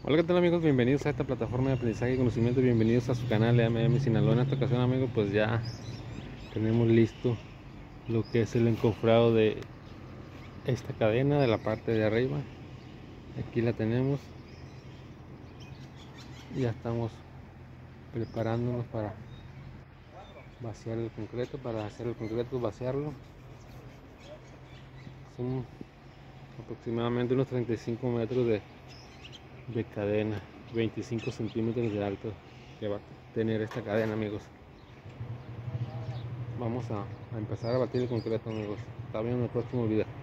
Hola, ¿qué tal amigos? Bienvenidos a esta plataforma de aprendizaje y conocimiento, bienvenidos a su canal de MM Sinaloa. En esta ocasión amigos, pues ya tenemos listo lo que es el encofrado de esta cadena de la parte de arriba. Aquí la tenemos, ya estamos preparándonos para vaciar el concreto, para hacer el concreto, vaciarlo. Son aproximadamente unos 35 metros de cadena, 25 centímetros de alto que va a tener esta cadena amigos. Vamos a empezar a batir el concreto amigos. Está bien en el próximo video.